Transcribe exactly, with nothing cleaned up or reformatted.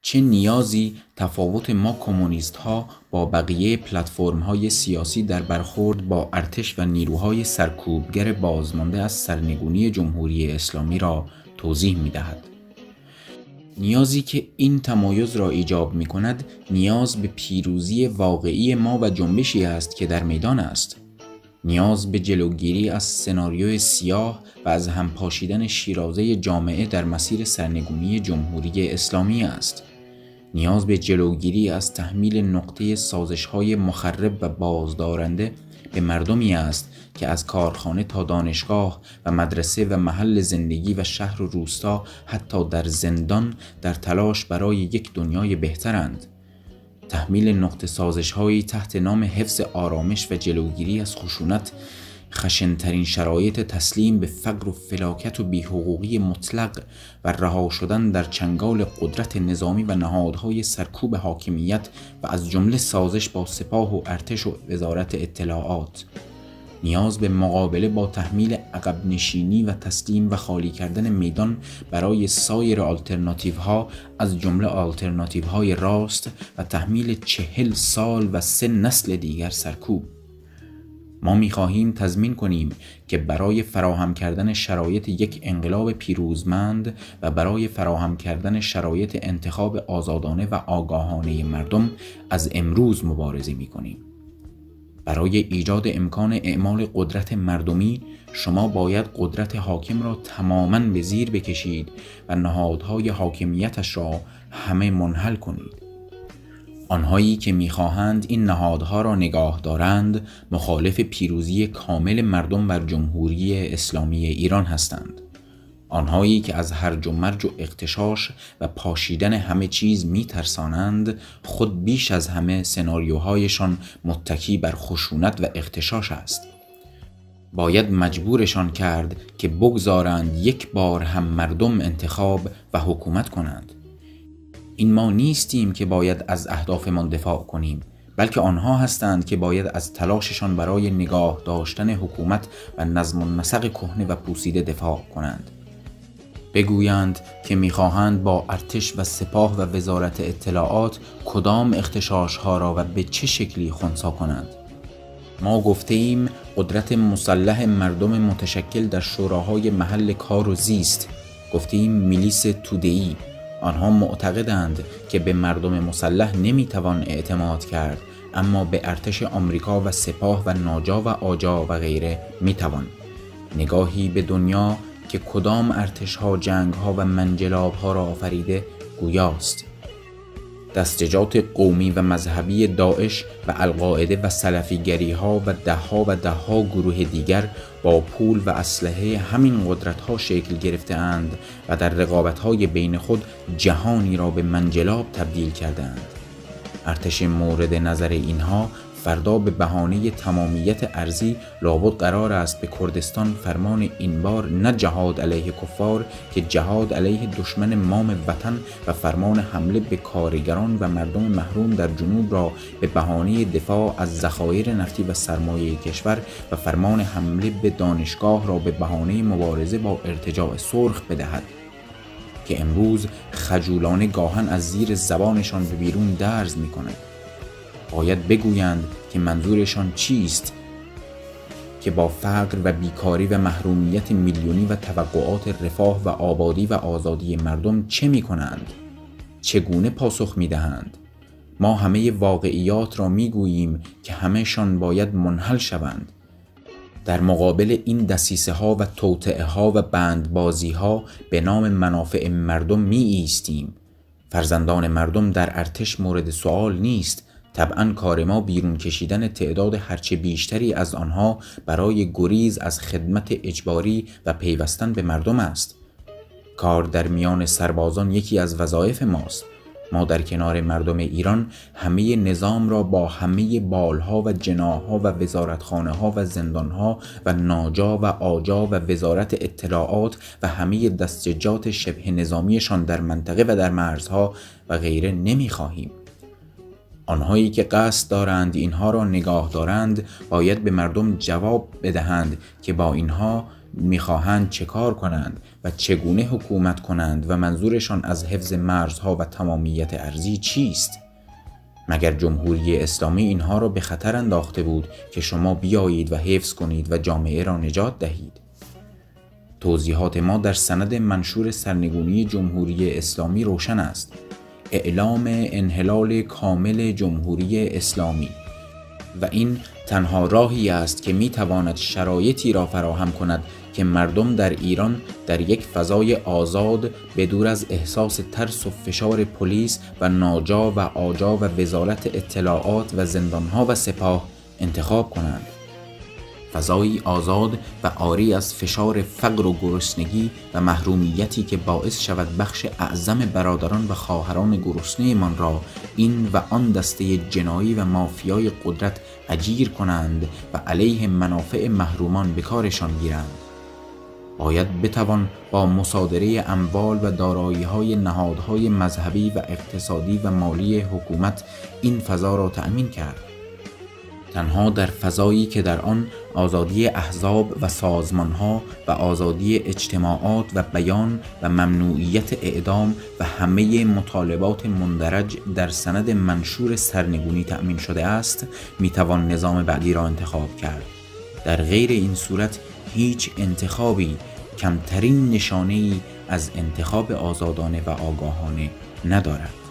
چه نیازی تفاوت ما کمونیست ها با بقیه پلتفرم های سیاسی در برخورد با ارتش و نیروهای سرکوبگر بازمانده از سرنگونی جمهوری اسلامی را توضیح می دهد. نیازی که این تمایز را ایجاب می کند نیاز به پیروزی واقعی ما و جنبشی است که در میدان است. نیاز به جلوگیری از سناریوی سیاه و از همپاشیدن شیرازه جامعه در مسیر سرنگونی جمهوری اسلامی است. نیاز به جلوگیری از تحمیل نقطه سازش‌های مخرب و بازدارنده به مردمی است که از کارخانه تا دانشگاه و مدرسه و محل زندگی و شهر و روستا حتی در زندان در تلاش برای یک دنیای بهترند. تحمیل نقطه سازش‌هایی تحت نام حفظ آرامش و جلوگیری از خشونت، خشن‌ترین شرایط تسلیم به فقر و فلاکت و بی‌حقوقی مطلق و رها شدن در چنگال قدرت نظامی و نهادهای سرکوب حاکمیت و از جمله سازش با سپاه و ارتش و وزارت اطلاعات. نیاز به مقابله با تحمیل عقب نشینی و تسلیم و خالی کردن میدان برای سایر آلترناتیوها از جمله آلترناتیوهای راست و تحمیل چهل سال و سه نسل دیگر سرکوب. ما می‌خواهیم تضمین کنیم که برای فراهم کردن شرایط یک انقلاب پیروزمند و برای فراهم کردن شرایط انتخاب آزادانه و آگاهانه مردم از امروز مبارزه می‌کنیم. برای ایجاد امکان اعمال قدرت مردمی شما باید قدرت حاکم را تماماً به زیر بکشید و نهادهای حاکمیتش را همه منحل کنید. آنهایی که می‌خواهند این نهادها را نگاه دارند مخالف پیروزی کامل مردم بر جمهوری اسلامی ایران هستند. آنهایی که از هرج و مرج و اغتشاش و پاشیدن همه چیز می‌ترسانند خود بیش از همه سناریوهایشان متکی بر خشونت و اغتشاش است. باید مجبورشان کرد که بگذارند یک بار هم مردم انتخاب و حکومت کنند. این ما نیستیم که باید از اهدافمان دفاع کنیم، بلکه آنها هستند که باید از تلاششان برای نگاه داشتن حکومت و نظم و نسق کهنه و پوسیده دفاع کنند. بگویند که می‌خواهند با ارتش و سپاه و وزارت اطلاعات کدام اغتشاش‌ها را و به چه شکلی خنثی کنند. ما گفته ایم قدرت مسلح مردم متشکل در شوراهای محل کار و زیست، گفته ایم میلیس توده‌ای. آنها معتقدند که به مردم مسلح نمیتوان اعتماد کرد، اما به ارتش آمریکا و سپاه و ناجا و آجا و غیره میتوان. نگاهی به دنیا که کدام ارتش ها جنگ ها و منجلاب ها را آفریده گویاست. دستجات قومی و مذهبی داعش و القاعده و سلفیگری ها و ده ها و ده ها گروه دیگر با پول و اسلحه همین قدرت ها شکل گرفته اند و در رقابت های بین خود جهانی را به منجلاب تبدیل کرده اند. ارتش مورد نظر اینها فردا به بهانه تمامیت ارضی لابد قرار است به کردستان فرمان این بار نه جهاد علیه کفار که جهاد علیه دشمن مام وطن و فرمان حمله به کارگران و مردم محروم در جنوب را به بهانه دفاع از ذخایر نفتی و سرمایه کشور و فرمان حمله به دانشگاه را به بهانه مبارزه با ارتجاع سرخ بدهد که امروز خجولانه گاهن از زیر زبانشان به بیرون درز می کند. باید بگویند که منظورشان چیست، که با فقر و بیکاری و محرومیت میلیونی و توقعات رفاه و آبادی و آزادی مردم چه می کنند؟ چگونه پاسخ می دهند؟ ما همه واقعیات را می گوییم که همه‌شان باید منحل شوند. در مقابل این دسیسه ها و توطئه ها و بندبازی ها به نام منافع مردم می ایستیم. فرزندان مردم در ارتش مورد سؤال نیست. طبعاً کار ما بیرون کشیدن تعداد هرچه بیشتری از آنها برای گریز از خدمت اجباری و پیوستن به مردم است. کار در میان سربازان یکی از وظایف ماست. ما در کنار مردم ایران همه نظام را با همه بالها و جناحها و وزارتخانه ها و زندان ها و ناجا و آجا و وزارت اطلاعات و همه دستجات شبه نظامیشان در منطقه و در مرزها و غیره نمی خواهیم. آنهایی که قصد دارند اینها را نگاه دارند باید به مردم جواب بدهند که با اینها میخواهند چه کار کنند و چگونه حکومت کنند و منظورشان از حفظ مرزها و تمامیت ارضی چیست؟ مگر جمهوری اسلامی اینها را به خطر انداخته بود که شما بیایید و حفظ کنید و جامعه را نجات دهید؟ توضیحات ما در سند منشور سرنگونی جمهوری اسلامی روشن است. اعلام انحلال کامل جمهوری اسلامی، و این تنها راهی است که می تواند شرایطی را فراهم کند که مردم در ایران در یک فضای آزاد بدور از احساس ترس و فشار پلیس و ناجا و آجا و وزارت اطلاعات و زندانها و سپاه انتخاب کنند. فضایی آزاد و عاری از فشار فقر و گرسنگی و محرومیتی که باعث شود بخش اعظم برادران و خواهران گرسنه من را این و آن دسته جنایی و مافیای قدرت اجیر کنند و علیه منافع محرومان به کارشان گیرند. باید بتوان با مصادره اموال و دارایی‌های نهادهای مذهبی و اقتصادی و مالی حکومت این فضا را تأمین کرد. تنها در فضایی که در آن آزادی احزاب و سازمانها و آزادی اجتماعات و بیان و ممنوعیت اعدام و همه مطالبات مندرج در سند منشور سرنگونی تأمین شده است، میتوان نظام بعدی را انتخاب کرد. در غیر این صورت هیچ انتخابی کمترین نشانه‌ای از انتخاب آزادانه و آگاهانه ندارد.